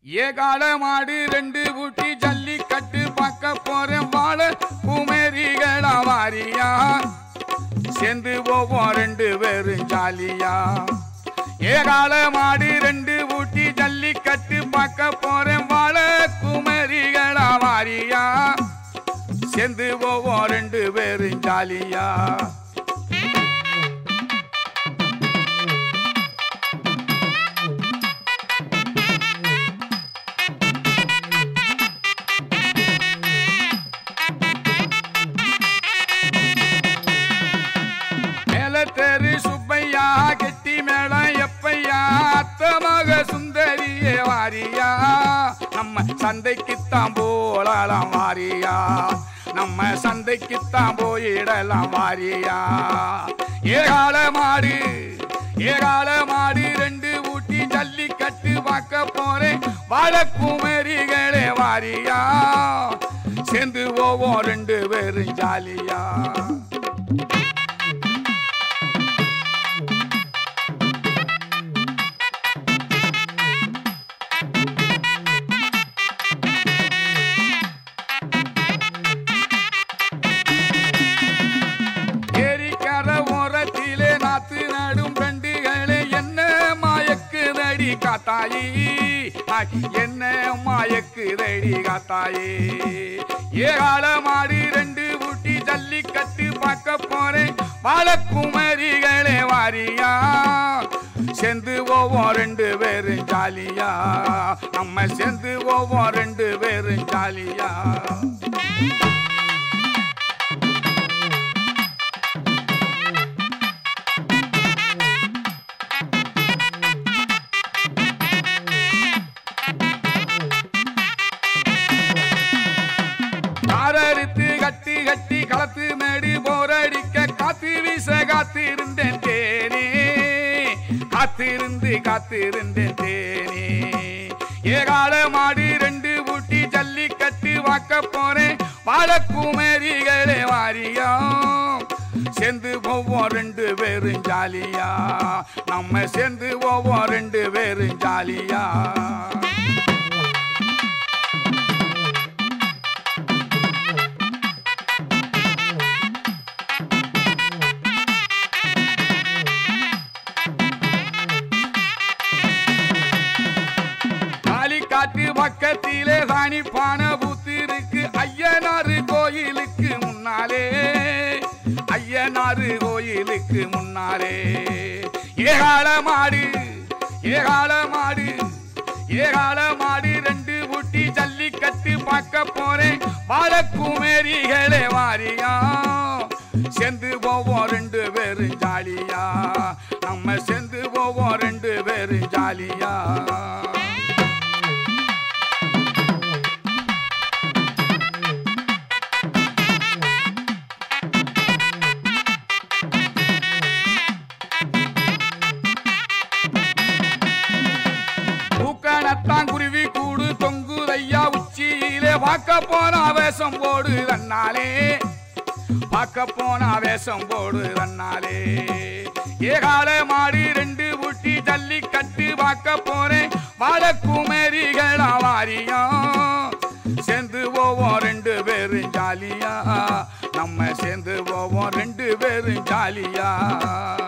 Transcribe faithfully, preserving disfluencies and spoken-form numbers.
ஏகால மாடு ரெண்டு ஊட்டி ஜல்லிக்கட்டு பார்க்க போறேன் வாழ குமரிகளா வாரியா சேர்ந்து போவோம் ரெண்டு பேரும் ஜாலியா. ஏகால மாடு ரெண்டு ஊட்டி ஜல்லிக்கட்டு பார்க்க போறேன் வாழ குமரிகளா வாரியா சேர்ந்து போவோம் ரெண்டு பேரும் ஜாலியா. தெரு சுப்பையா கெட்டி மேளம் எப்பையா அத்தமாக சுந்தரியே வாரியா நம்ம சந்தைக்குத்தான் போடலாம் வாரியா நம்ம சந்தைக்குத்தான் போயிடலாம் வாரியா. ஏகால மாடு ஏகால மாடு ரெண்டு ஊட்டி ஜல்லிக்கட்டு பார்க்க போறேன் வாழ குமரிகளே வாரியா சேர்ந்து போவோம் ரெண்டு பேரும் ஜாலியா. நாத்து நடும் பெண்டுகளே என்ன மாயக்குதடி காத்தாயி என்ன மாயக்குதடி காத்தாயே. ஏகால மாடு ரெண்டு ஊட்டி ஜல்லிக்கட்டு பார்க்க போறேன் வாழ குமரிகளே வாரியா சேர்ந்து போவோம் ரெண்டு பேரும் ஜாலியா நம்ம சேர்ந்து போவோம் ரெண்டு பேரும் ஜாலியா. கட்டி கட்டி களத்து மேடு போரடிக்க காத்து வீச காத்திருந்தேன் தேனே காத்திருந்து காத்திருந்தேன் தேனே. ஏகால மாடு ரெண்டு ஊட்டி ஜல்லிக்கட்டு வாக்க போறேன் வாழ குமரிகளே வாரியா சேர்ந்து போவோம் ரெண்டு பேரும் ஜாலியா நம்ம சேர்ந்து போவோம் ரெண்டு பேரும் ஜாலியா. காட்டு பக்கத்திலே சாணி பான பூத்து இருக்கு ஐயனாறு கோயிலுக்கு முன்னாலே ஐயனாறு கோயிலுக்கு முன்னாலே. ஏகால மாடு ஏகால மாடு ஏகால மாடு ரெண்டு ஊட்டி ஜல்லிக்கட்டு பார்க்க போறேன் வாழ குமரிகளே வாரியா சேர்ந்து போவோம் ரெண்டு பேரும் ஜாலியா நம்ம சேர்ந்து போவோம் ரெண்டு பேரும் ஜாலியா. குருவி கூடு தொங்குதையா உச்சியிலே பார்க்க போன வேஷம் போடு தன்னாலே பார்க்க போன வேஷம் போடு தன்னாலே. ஏகால மாடு ரெண்டு ஊட்டி ஜல்லிக்கட்டு பார்க்க போறேன் வாழ குமரிகளா வாரியா சேர்ந்து போவோம் ரெண்டு பேரும் ஜாலியா நம்ம சேர்ந்து போவோம் ரெண்டு பேரும் ஜாலியா.